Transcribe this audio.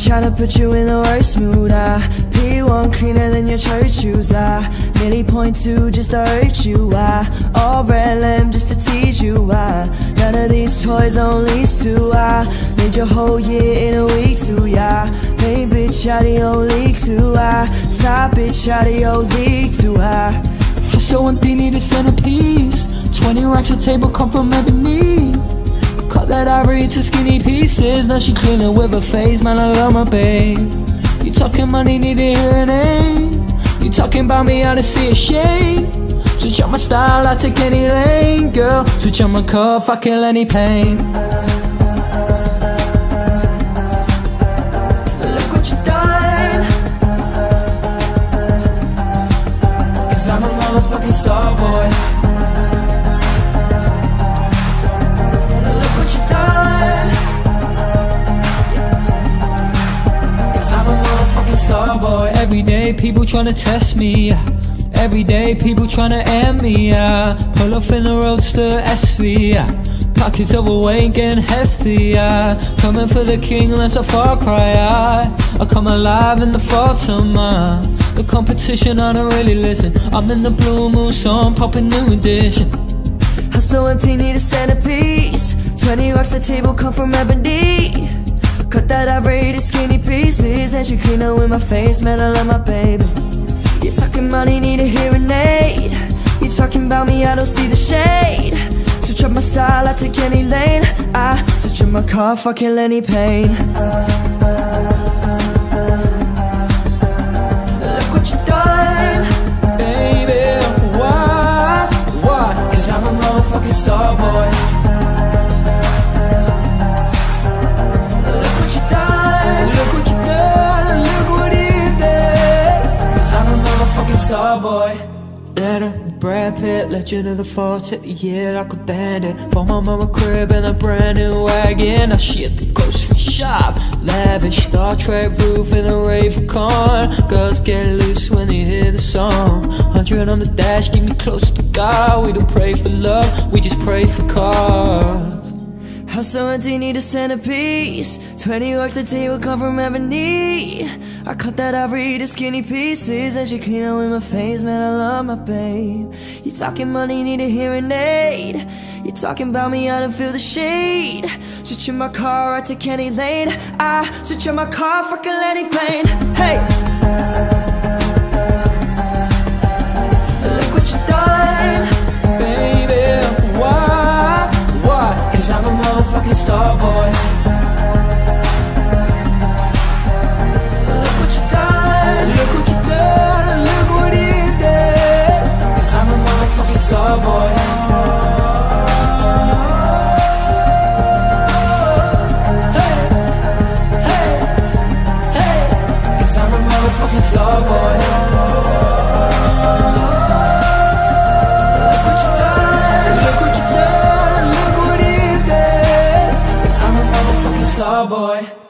tryna put you in the worst mood. P1 cleaner than your church shoes. Nearly .2 just to hurt you. All red lamb just to tease you. None of these toys on lease too. Made your whole year in a week too. Hey bitch, out of your league too. Side bitch, out of your league too. So one thing need a centerpiece. 20 racks a table come from ebony. Cut that ivory into skinny pieces. Now she cleaning with her face, man, I love my babe. You talking money, need a hearing aid. You talking about me, I don't see a shade. Switch up my style, I take any lane, girl. Switch on my cuff, I kill any pain. Look what you done, 'cause I'm a motherfucking star boy. Boy. Every day people tryna test me. Every day people tryna end me. Pull off in the roadster SV. Pockets overweight, getting hefty. Coming for the king, that's a far cry. I come alive in the fall time. The competition, I don't really listen. I'm in the blue moon, so I'm popping new edition. Hustle empty, need a centerpiece. 20 rocks a table come from ebony. Cut that ivory to skinny pieces. And she clean up with my face, man, I love my baby. You talking money, need a hearing aid. You talking about me, I don't see the shade. Switch up my style, I take any lane. I switch up my car, fuck kill any pain. Look what you done, baby, why? 'Cause I'm a motherfucking star boy. Starboy. Letter, Brad Pitt, legend of the fall. Take the year like a bandit. Bought my mama crib in a brand new wagon. Now she at the grocery shop. Lavish Star Trek roof in a Raven car. Girls get loose when they hear the song. 100 on the dash, keep me close to God. We don't pray for love, we just pray for cars. Hustle empty, need a centerpiece. 20 rocks a table come from ebony. I cut that ivory to skinny pieces. And she clean up with my face, man, I love my babe. You talking money, need a hearing aid. You talking about me, I don't feel the shade. Switch in my car, I take any lane. I switch in my car, fuck any plane. Hey! Look what you done, baby, why? 'Cause I'm a motherfucking star boy. Look what you done, and look what he did. 'Cause I'm a motherfucking star boy. Hey, hey, hey, 'cause I'm a motherfucking star boy. Look what you done, and look what he did. 'cause I'm a motherfucking star boy.